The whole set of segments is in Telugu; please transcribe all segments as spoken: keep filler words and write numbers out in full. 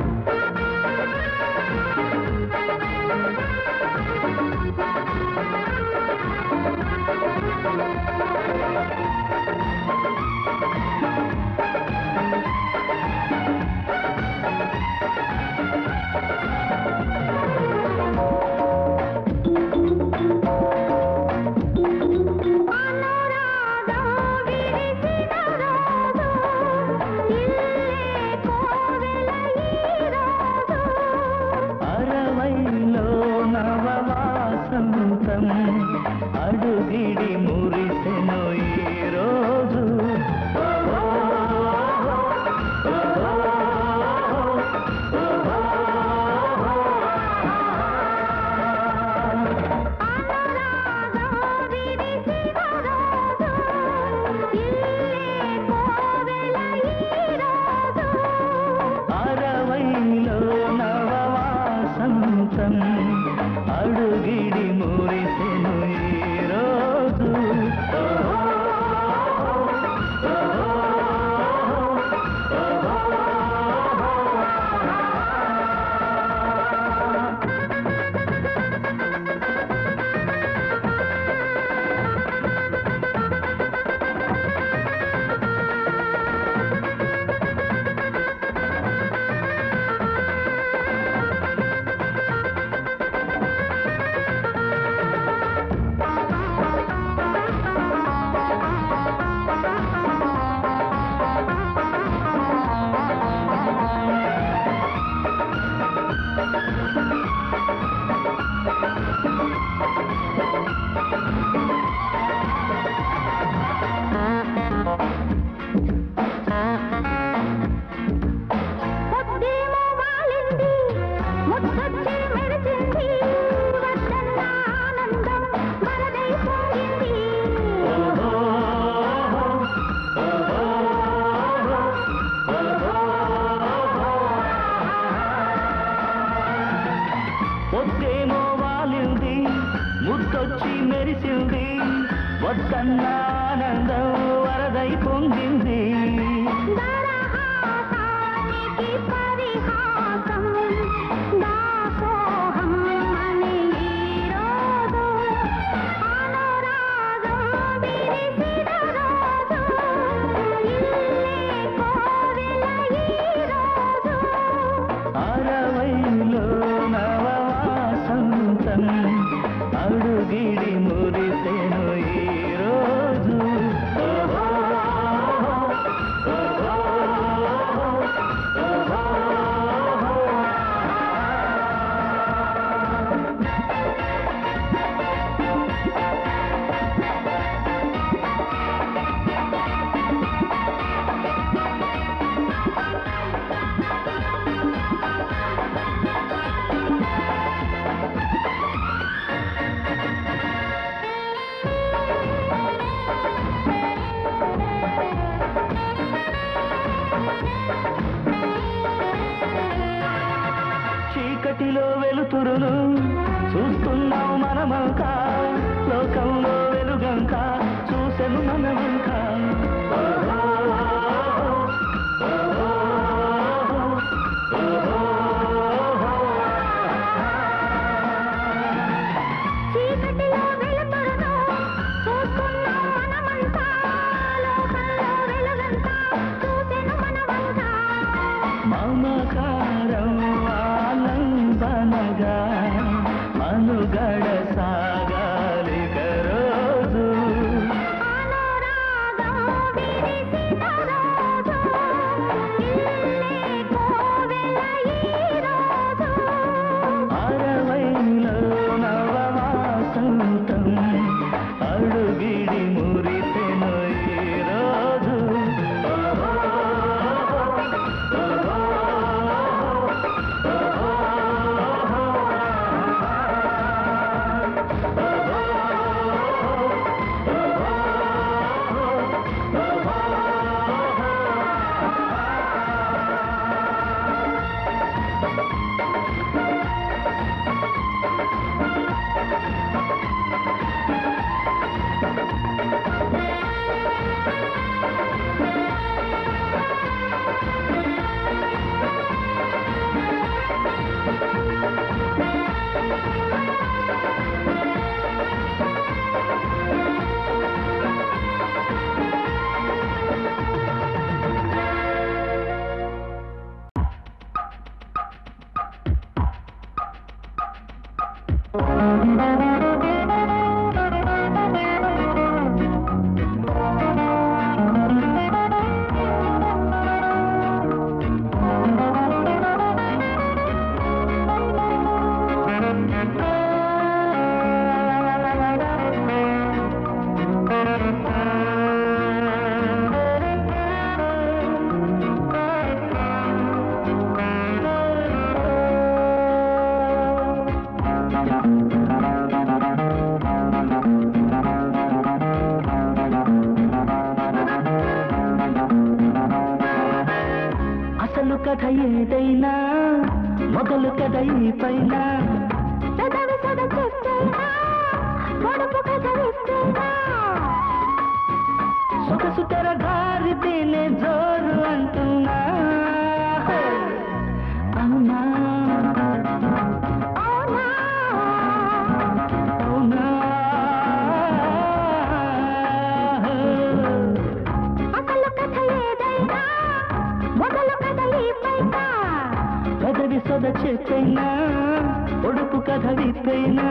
అడుగిడి మురిసెను ఈ రోజు అరవైలో నవవాసంతం అడుగిడి మురిసెను ఈ రోజు పొద్దేమో వాలింది ముద్దొచ్చి మెరిసింది వద్దన్న ఆనందం వరదై పొంగింది అరవైలో నవవాసంతం అడుగిడి మురిసెను ఈ రోజు చీకటిలో వెలుతురును చూస్తున్నాం మనమంతా లోకంలో వెలుగంక చూసెను మనమంత మమకారం ఆలంబనగా మనుగడ సాగాలిక రోజు అరవైలో నవవాసంతం అడుగిడి మురిసెను ఈ రోజు అసలు కథ ఏదైనా మొదలు కథ ఈ పైన సొగసు తెర దారితేనే జోరు అంటున్నా అవునా అవునా అసలు కథ ఏదైనా మొదలు కథ ఈ పైన కథవి సొద చెప్పైనా ఒడుపు కథ విప్పైనా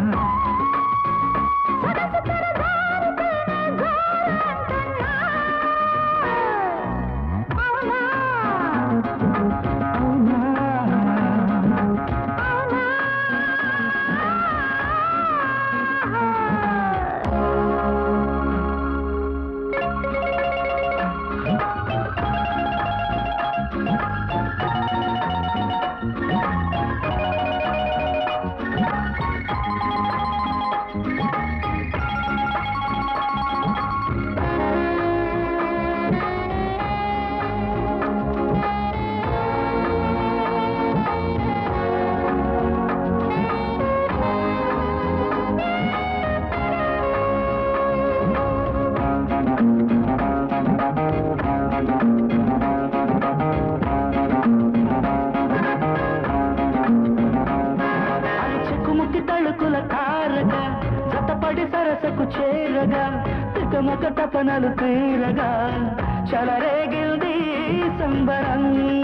తళుకుల తారగా జతపడి సరసకు చేరగా తికమక తపనలు తీరగా చలరేగిల్ది సంబరం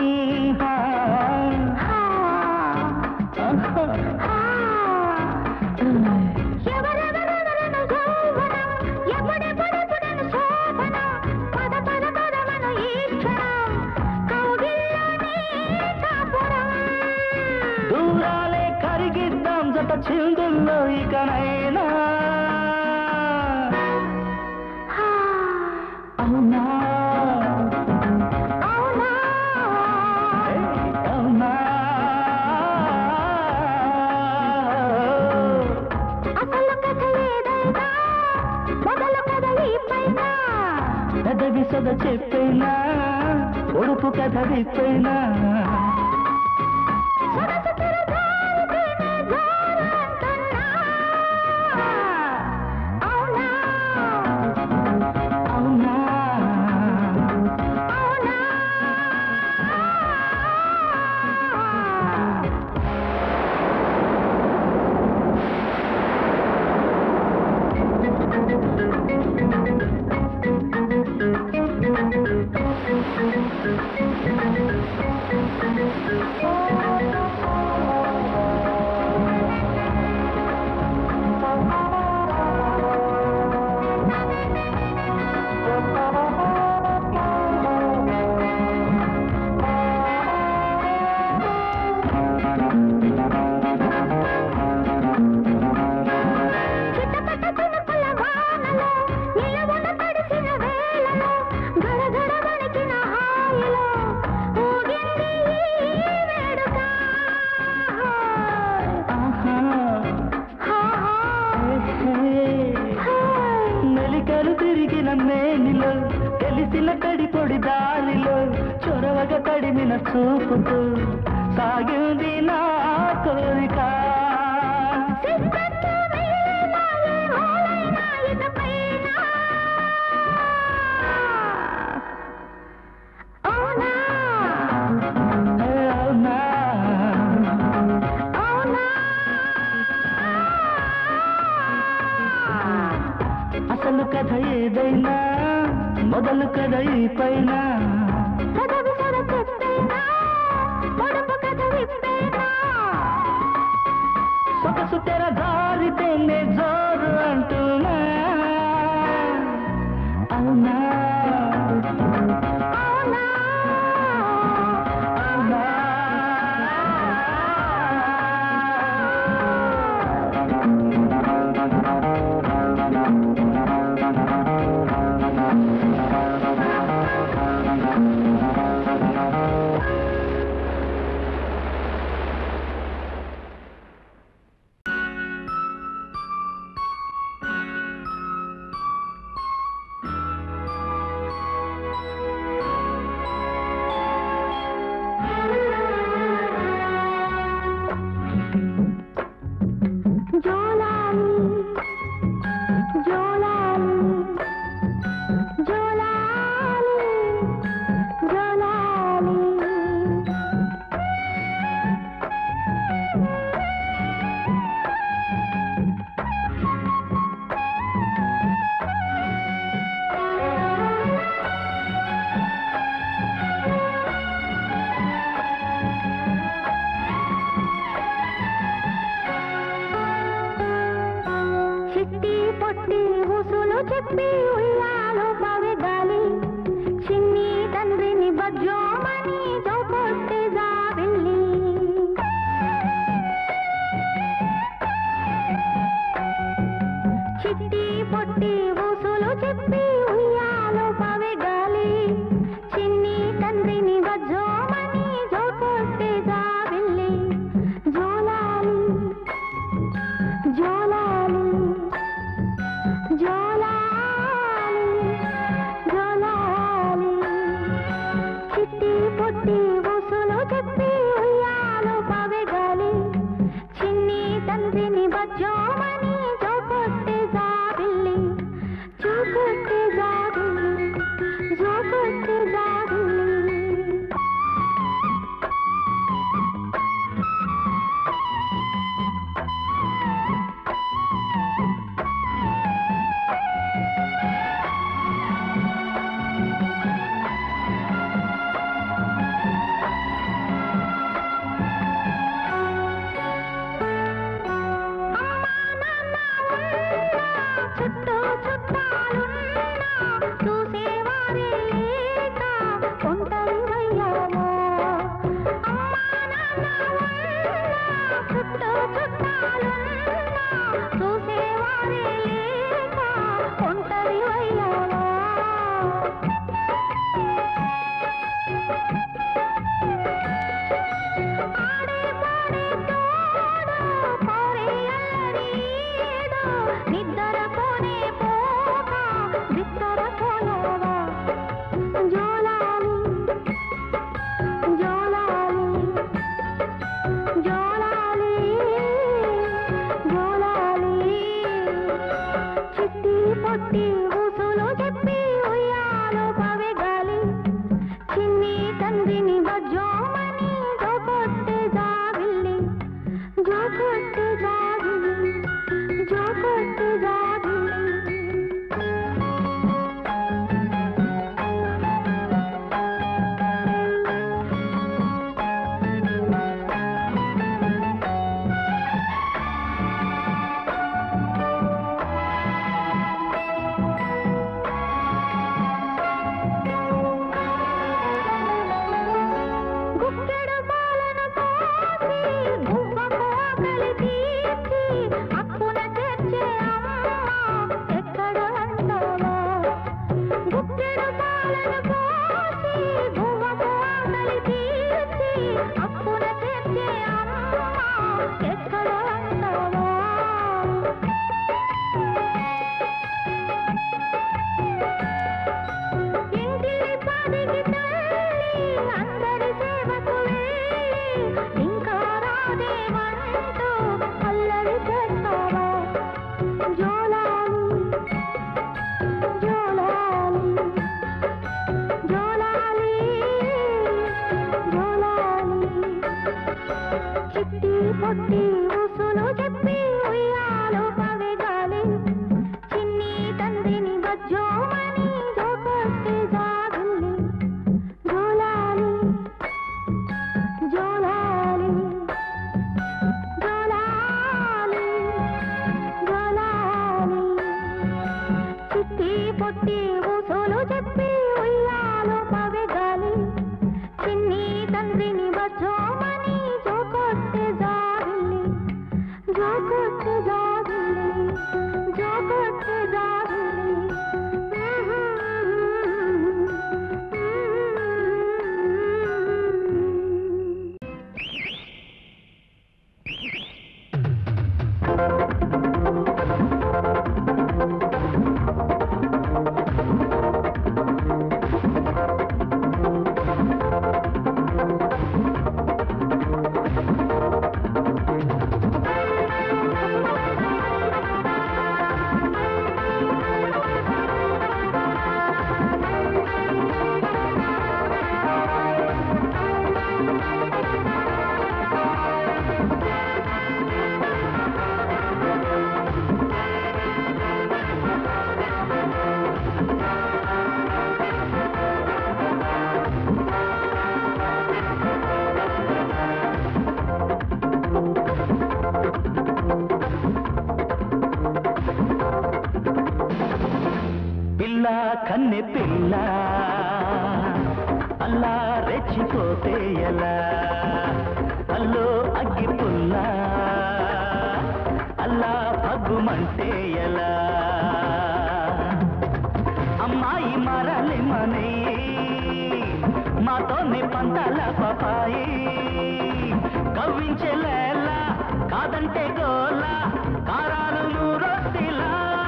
దూరాలే కరిగిద్దాం జత చిందుల్లో ఇకనైనా అవునా అవునా అసలు కథ ఏదైనా మొదలు కథ ఈ పైన పెదవి సొద చెప్పైనా ఒడుపు కథ విప్పైనా తిరిగిన మేనిలో తెలిసిన తడి పొడి దారిలో చొరవగా తడిమిన చూపుతూ సాగింది నా కోరిక అసలు కథ ఏదైనా మొదలు కథ ఈ పైన సొగసు తెర చెప్పి ఉయ్యాలో పవెగాలి చిన్ని తండ్రిని బజ్జోమని జోకొట్టే జాబిల్లి చిట్టి పొట్టి ఊసులు చెప్పి ఉయ్యాలో పవెగాలి చిన్ని తండ్రిని బజ్జోమని జోకొట్టే జాబిల్లి జోలాలి జోలాలి జోలాలి జోలాలి చిట్టి పొట్టి ఊసులు చెప్పి ఉయ్యాలో పవెగాలి చిన్ని తండ్రిని బజ్జోమని జోకొట్టే జాబిల్లి జోకొట్టే జాబిల్లి జోకొట్టే జాబిల్లి చుట్టూ చుట్టాలున్నా చూసేవారే లేక ఒంటరి వయ్యావో అమ్మా నాన్న ఉన్నా చుట్టూ చుట్టాలున్నా చూసేవారే లేక ఒంటరి వయ్యావో ఆడే పాడే తోడు కోరే అల్లరీడు నిద్ర పోనే పోక బిత్తర పోయావా జోలాలి జోలాలి జోలాలి జోలాలి చిట్టి పొట్టి ఊసులు చెప్పి ఉయ్యాలో పవెగాలి చిన్ని తండ్రిని బజ్జోమని జోకొట్టే జాబిల్లి జోకొట్టే జాబిల్లి జోకొట్టే జాబిల్లి గుక్కెడు పాలను పోసి గువ్వకు ఆకలి తీర్చి అక్కున చేర్చే అమ్మ ఎక్కడ అంటావా గుక్కెడు పాలను పోసి గువ్వకు ఆకలి తీర్చి అక్కున చేర్చే అమ్మ ఎక్కడ అంటావా ఇంటిని పదికి తల్లి అందరి సేవకు వెళ్ళి ఇంకా రాదేమంటూ అల్లరి చేస్తావా జోలాలి జోలాలి జోలాలి జోలాలి చిట్టి పొట్టి ఊసులు చెప్పి ఉయ్యాలో పవెగాలి చిన్ని తండ్రిని బజ్జోమని జోకొట్టే జాబిల్లి జోలాలి జోలాలి జోలాలి జోలాలి చిట్టి పొట్టి ఊసులు చెప్పి ఉయ్యాలో పవెగాలి చిన్ని తండ్రిని బజ్జోమని జోకొట్టే జాబిల్లి కన్నె పిల్ల అల్లా రెచ్చిపోతే ఎలా అల్లో అగ్గి పుల్ల అల్లా పగ్గుమంటే ఎలా అమ్మాయి మరలిమని మాతోనే పంతాల పాపాయి కవ్వించెలేలా కాదంటే గోలా కారాలు నూరొత్తిలా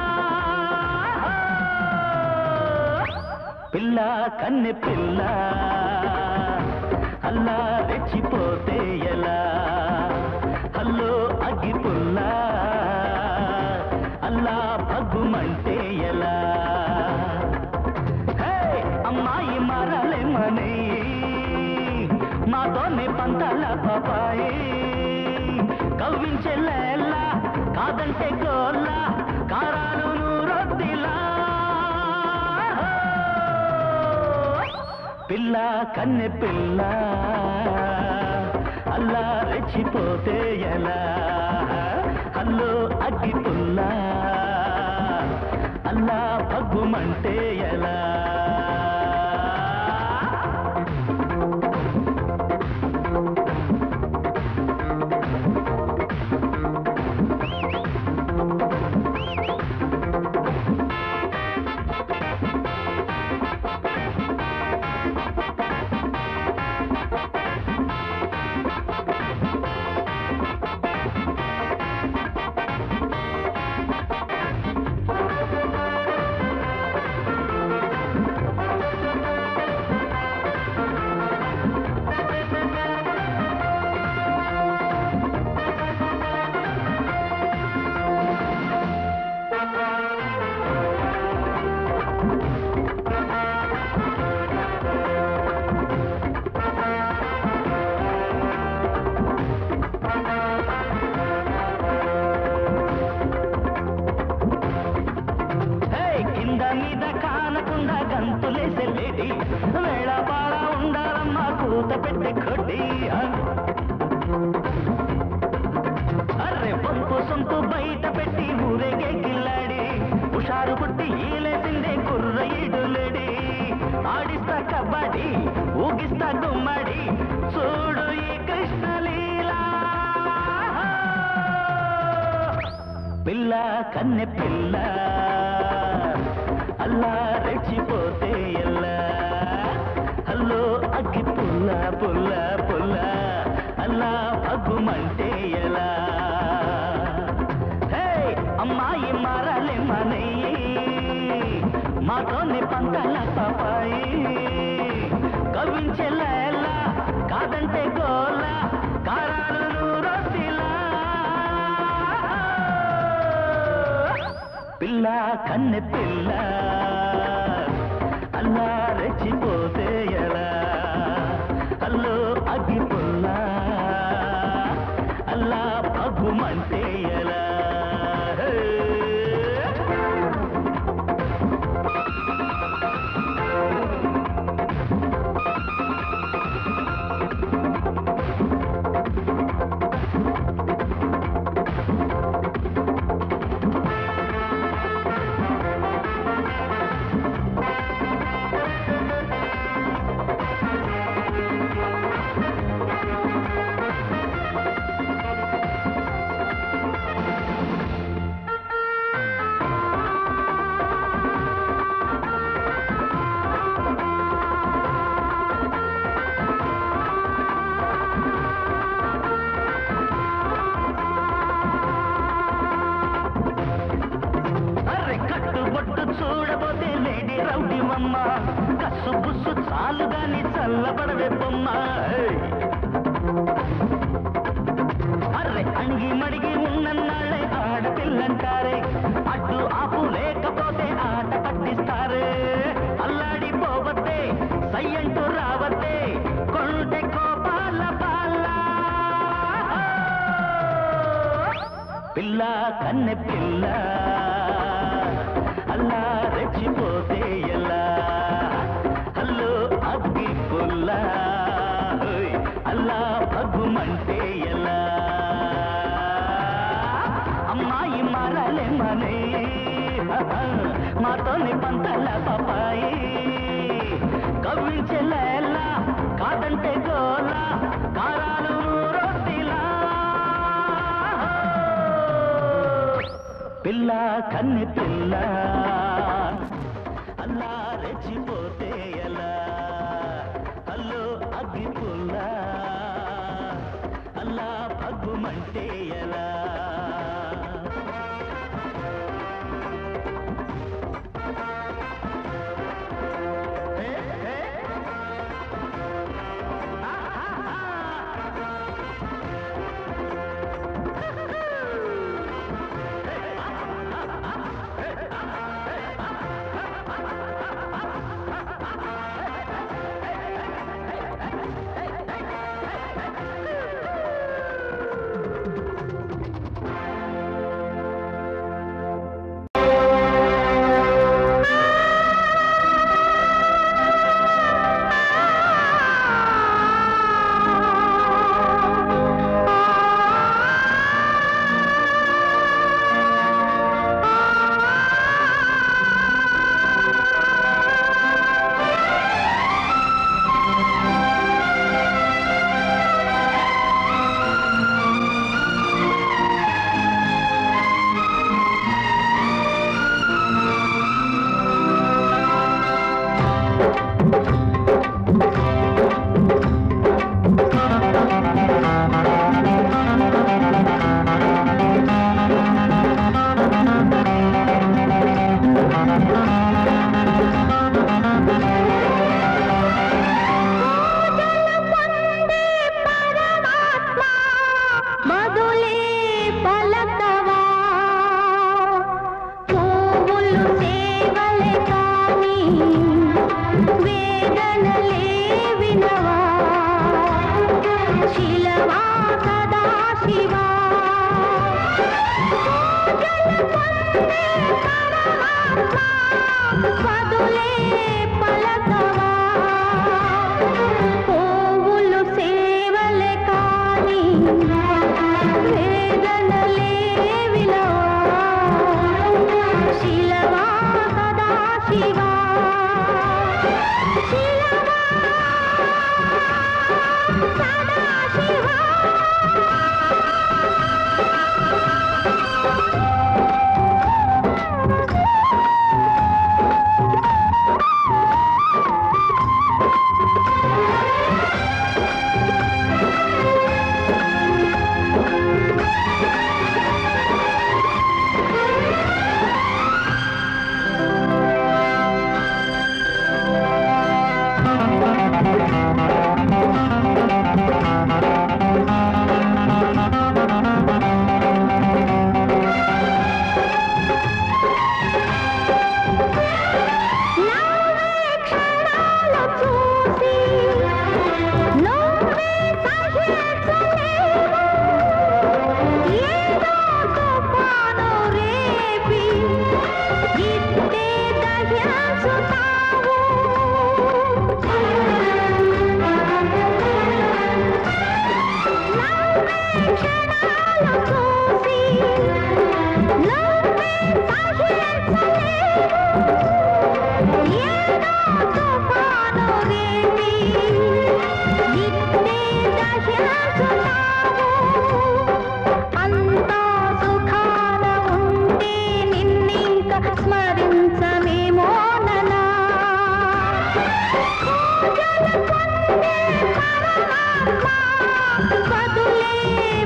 పిల్ల కన్నె పిల్ల అల్లా రెచ్చిపోతే ఎలా హల్లో అగ్గి పుల్ల అల్లా పగ్గుమంటే ఎలా హే అమ్మాయి మారాలేమని మాతోనే పంతాల పాపాయి కవ్వించెలేలా కాదంటే గోలా కారాలు నూరొత్తిలా పిల్ల కన్నె పిల్ల అల్లా రెచ్చిపోతే ఎలా హల్లో అగ్గి పుల్ల అల్లా పగ్గుమంటే ఎలా అర్రె పంపు సొంపు బయట పెట్టి ఊరేగే కిల్లాడి హుషారు పుట్టి ఈలేసిందే కుర్ర ఈడులేడి ఆడిస్తా కబడ్డీ ఊగిస్తా గుమ్మడి చూడు ఈ కృష్ణలీలా పిల్ల కన్నె పిల్ల అల్లా రెచ్చిపోతే ఎలా హల్లో అగ్గి పుల్ల పుల్ల పుల్ల అల్లా పగ్గుమంటే ఎలా హే అమ్మాయి మారాలేమని మాతోనే పంతాల పాపాయి కవ్వించెలా ఎలా కాదంటే గోలా కారాలు నూరొత్తిలా పిల్ల కన్నె పిల్ల అల్లా రెచ్చిపోతే ఎలా హల్లో అగ్గి పుల్ల అల్లా పగ్గుమంటే ఎలా చూడబోతే లేడీ రౌడీ మమ్మ కసు బుస్సు చాలు గాని చల్లబడవే బొమ్మ అర్రె అణిగి మడిగి ఉన్నన్నాళ్ళే ఆడపిల్లంటారే అడ్డు ఆపు లేకపోతే ఆట పట్టిస్తారే అల్లాడిపోవద్దే సయ్యంటూ రావద్దే కొంటె కోపాల పాల పిల్ల కన్నె పిల్ల అల్లా రెచ్చిపోతే ఎలా హల్లో అగ్గి పుల్ల అల్లా పగ్గుమంటే ఎలా అమ్మాయి మారాలేమని మాతోని పంటల పపాయి కవ్వించే లేలా కాదంటే గోలా కారాలు రొట్టిలా పిల్ల కన్నె పిల్ల అల్లా రెచ్చిపోతే ఎలా అల్లు అగ్గి పుల్ల అల్లా పగ్గుమంటే ఎలా బదులే